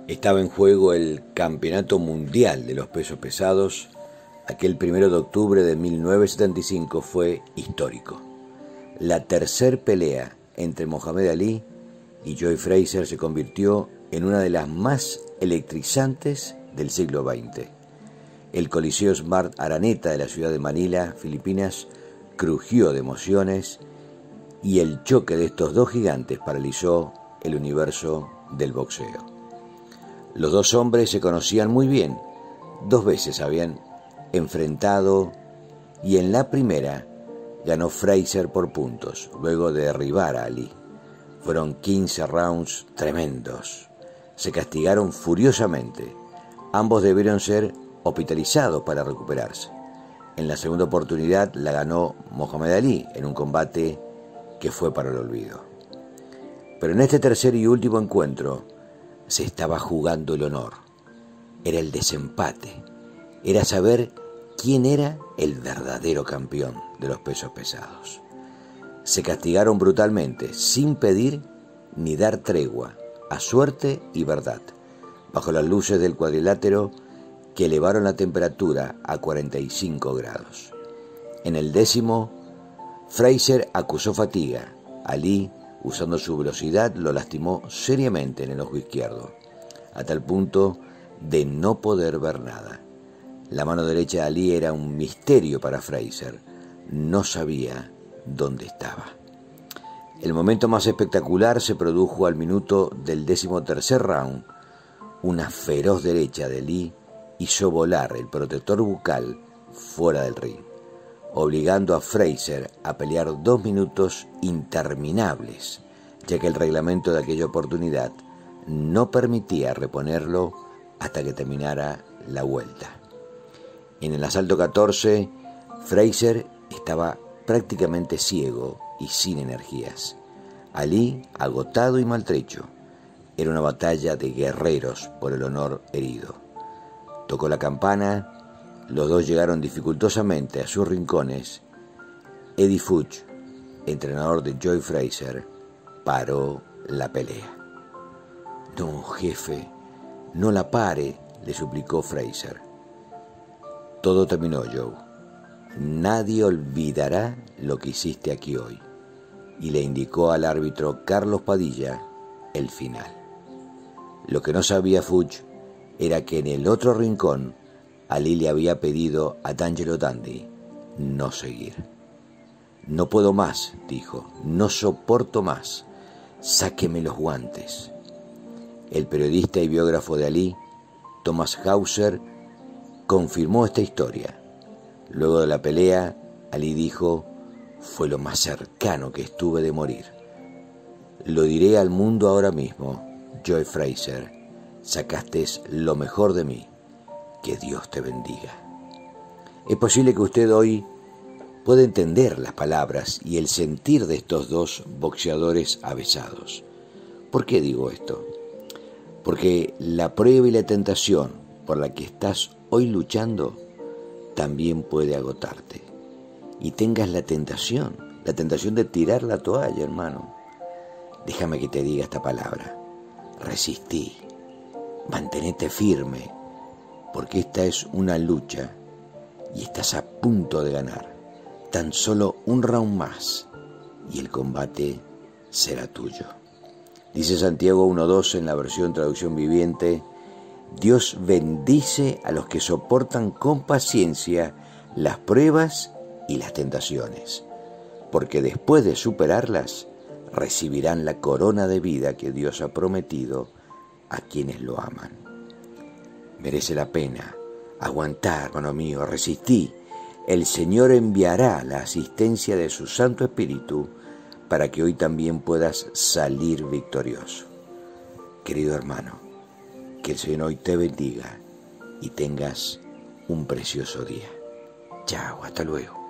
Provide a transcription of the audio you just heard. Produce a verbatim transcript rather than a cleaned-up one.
Estaba en juego el Campeonato Mundial de los Pesos Pesados. Aquel primero de octubre de mil novecientos setenta y cinco fue histórico. La tercer pelea entre Mohamed Ali y Joe Frazier se convirtió en una de las más electrizantes del siglo veinte. El Coliseo Smart Araneta de la ciudad de Manila, Filipinas, crujió de emociones y el choque de estos dos gigantes paralizó el universo del boxeo. Los dos hombres se conocían muy bien, dos veces habían enfrentado y en la primera ganó Frazier por puntos, luego de derribar a Ali. Fueron quince rounds tremendos. Se castigaron furiosamente. Ambos debieron ser hospitalizados para recuperarse. En la segunda oportunidad la ganó Mohamed Ali en un combate que fue para el olvido. Pero en este tercer y último encuentro se estaba jugando el honor. Era el desempate. Era saber quién era el verdadero campeón de los pesos pesados. Se castigaron brutalmente, sin pedir ni dar tregua, a suerte y verdad, bajo las luces del cuadrilátero que elevaron la temperatura a cuarenta y cinco grados. En el décimo, Frazier acusó fatiga. Ali, usando su velocidad, lo lastimó seriamente en el ojo izquierdo, a tal punto de no poder ver nada. La mano derecha de Ali era un misterio para Frazier. No sabía dónde estaba. El momento más espectacular se produjo al minuto del decimotercer round. Una feroz derecha de Ali hizo volar el protector bucal fuera del ring, obligando a Frazier a pelear dos minutos interminables, ya que el reglamento de aquella oportunidad no permitía reponerlo hasta que terminara la vuelta. En el asalto catorce, Frazier estaba prácticamente ciego y sin energías. Ali, agotado y maltrecho. Era una batalla de guerreros por el honor herido. Tocó la campana, los dos llegaron dificultosamente a sus rincones. Eddie Futch, entrenador de Joe Frazier, paró la pelea. «No, jefe, no la pare», le suplicó Frazier. «Todo terminó, Joe. Nadie olvidará lo que hiciste aquí hoy», y le indicó al árbitro Carlos Padilla el final. Lo que no sabía Futch era que en el otro rincón Ali le había pedido a D'Angelo Dundee no seguir. «No puedo más», dijo, «no soporto más. Sáqueme los guantes». El periodista y biógrafo de Ali, Thomas Hauser, confirmó esta historia. Luego de la pelea, Ali dijo: «Fue lo más cercano que estuve de morir. Lo diré al mundo ahora mismo, Joe Frazier, sacaste lo mejor de mí. Que Dios te bendiga». Es posible que usted hoy pueda entender las palabras y el sentir de estos dos boxeadores avesados. ¿Por qué digo esto? Porque la prueba y la tentación por la que estás hoy luchando también puede agotarte. Y tengas la tentación, la tentación de tirar la toalla, hermano. Déjame que te diga esta palabra. Resistí. Mantenete firme, porque esta es una lucha y estás a punto de ganar. Tan solo un round más y el combate será tuyo. Dice Santiago uno dos en la versión traducción viviente: «Dios bendice a los que soportan con paciencia las pruebas y las tentaciones, porque después de superarlas recibirán la corona de vida que Dios ha prometido a quienes lo aman». Merece la pena aguantar, hermano mío, resistí. El Señor enviará la asistencia de su Santo Espíritu para que hoy también puedas salir victorioso. Querido hermano, que el Señor hoy te bendiga y tengas un precioso día. Chao, hasta luego.